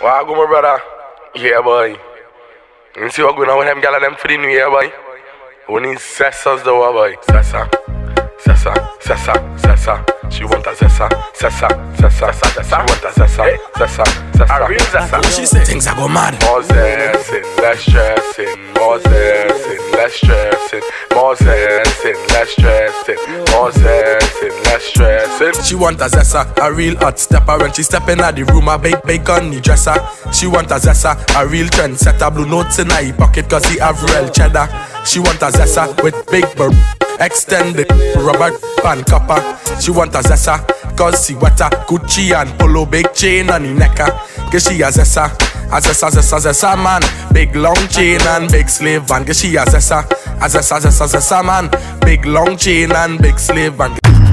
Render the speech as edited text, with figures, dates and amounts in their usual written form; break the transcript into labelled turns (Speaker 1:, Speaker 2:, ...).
Speaker 1: Why go, my brother? Yeah, boy. You see what going on with them gal and them for the new year, boy? Only Zessers though, boy. Zesser. She want a Zesser. She want a Zesser. A real Zesser.
Speaker 2: She say things are go mad.
Speaker 1: More zessing, less stressing. More zessing, less stressing. More zessing, less stressing. More zessing, less stressing.
Speaker 2: She want a Zesser, a real hot stepper. When she step in at the room, a bake on the dresser. She want a Zesser, a real trendsetter. Blue notes in her pocket cause he have real cheddar. She want a Zesser with big extended rubber band copper. She want a Zesser cause she wetter. Gucci and polo, big chain on the necker. Cause she a Zesser, man. Big long chain and big slave van. Cause she a Zesser, man. Big long chain and big slave van.